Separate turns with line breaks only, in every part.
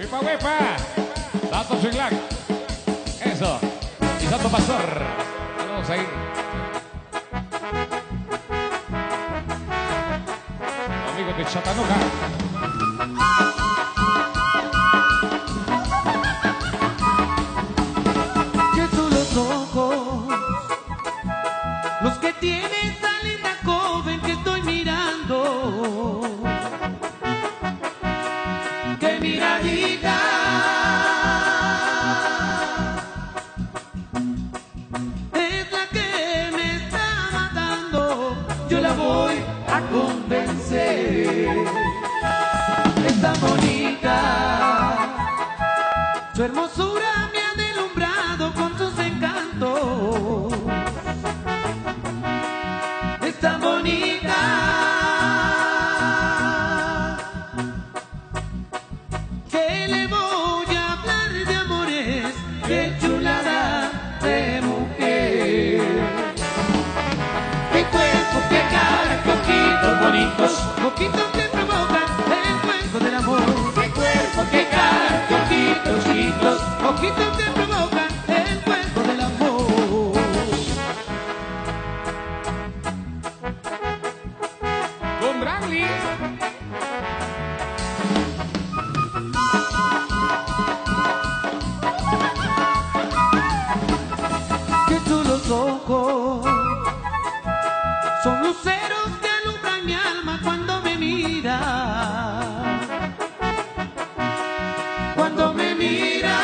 ¡Huepa, huepa! Santo Chinglac. Eso. Y Santo Pastor. Vamos a ir. Amigos de Chattanooga.
Que son los ojos los que tiene esa linda joven que estoy mirando. ¡Qué miradita! Es la que me está matando. Yo la voy a convencer. Es tan bonita. Su hermosura me ha deslumbrado con sus encantos. Es tan bonita que le voy a hablar de amores. Qué chulada de mujer. Qué cuerpo, qué cara, qué ojitos bonitos, ojitos que provocan el fuego del amor. Qué cuerpo, qué cara, qué ojitos, ojitos, ojitos que provocan el fuego del amor.
Con Bradley.
Que sus ojos son luceros que alumbran mi alma cuando me mira. Cuando me mira,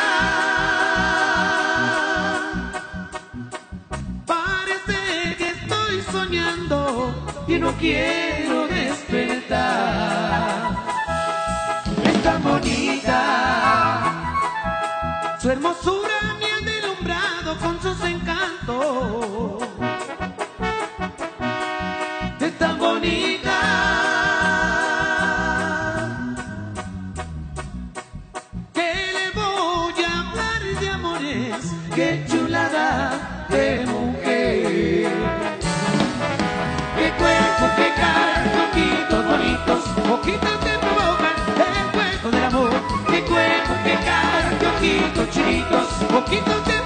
parece que estoy soñando y no quiero despertar. Es tan bonita, su hermosura me ha deslumbrado con sus encantos. Es tan bonita que le voy a hablar de amores. Qué chulada de mujer. Qué cuerpo, qué cara, qué ojitos bonitos, ojitos que provocan el fuego del amor. Qué cuerpo, qué cara, qué ojitos chinitos, ojitos que